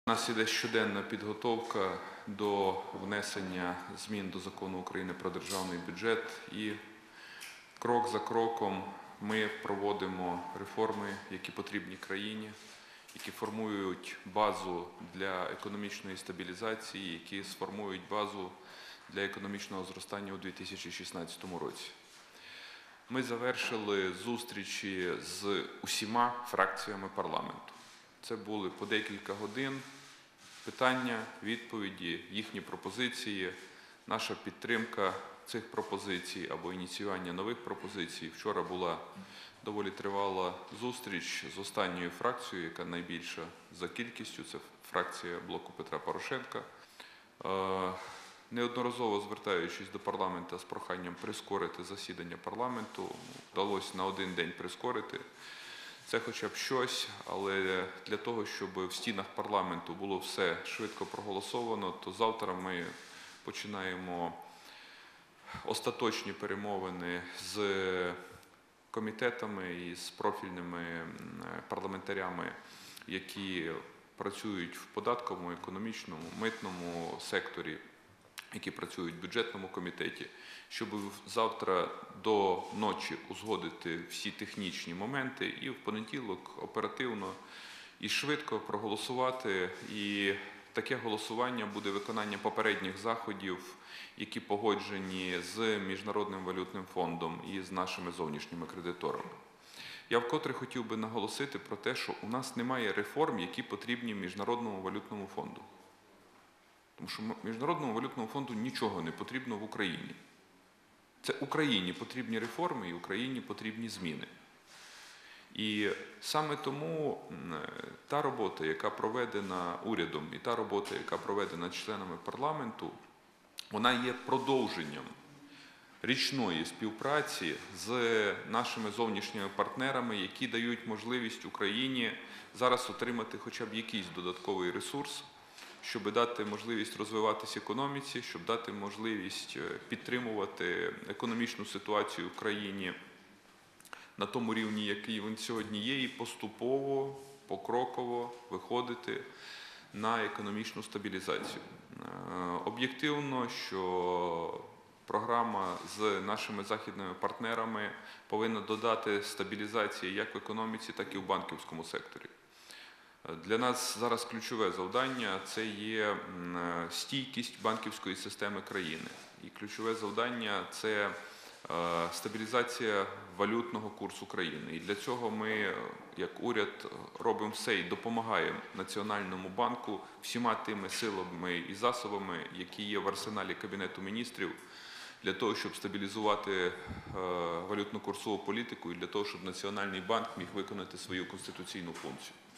У нас іде щоденна підготовка до внесення змін до Закону України про державний бюджет, і крок за кроком ми проводимо реформи, які потрібні країні, які формують базу для економічної стабілізації, які сформують базу для економічного зростання у 2016 році. Ми завершили зустрічі з усіма фракціями парламенту. Це були по декілька годин, питання, відповіді, їхні пропозиції, наша підтримка цих пропозицій або ініціювання нових пропозицій. Вчора була доволі тривала зустріч з останньою фракцією, яка найбільша за кількістю, це фракція блоку Петра Порошенка. Неодноразово звертаючись до парламенту з проханням прискорити засідання парламенту, вдалося на один день прискорити. Це хоча б щось, але для того, щоб в стінах парламенту було все швидко проголосовано, то завтра ми починаємо остаточні перемовини з комітетами і з профільними парламентарями, які працюють в податковому, економічному, митному секторі, які працюють в бюджетному комітеті, щоб завтра до ночі узгодити всі технічні моменти і в понеділок оперативно і швидко проголосувати. І таке голосування буде виконання попередніх заходів, які погоджені з Міжнародним валютним фондом і з нашими зовнішніми кредиторами. Я вкотре хотів би наголосити про те, що у нас немає реформ, які потрібні Міжнародному валютному фонду. Тому що Міжнародному валютному фонду нічого не потрібно в Україні. Це Україні потрібні реформи і Україні потрібні зміни. І саме тому та робота, яка проведена урядом, і та робота, яка проведена членами парламенту, вона є продовженням річної співпраці з нашими зовнішніми партнерами, які дають можливість Україні зараз отримати хоча б якийсь додатковий ресурс, щоб дати можливість розвиватися економіці, щоб дати можливість підтримувати економічну ситуацію в країні на тому рівні, який він сьогодні є, і поступово, покроково виходити на економічну стабілізацію. Об'єктивно, що програма з нашими західними партнерами повинна додати стабілізації як в економіці, так і в банківському секторі. Для нас зараз ключове завдання – це є стійкість банківської системи країни. І ключове завдання – це стабілізація валютного курсу країни. І для цього ми, як уряд, робимо все і допомагаємо Національному банку всіма тими силами і засобами, які є в арсеналі Кабінету міністрів, для того, щоб стабілізувати валютно-курсову політику і для того, щоб Національний банк міг виконати свою конституційну функцію.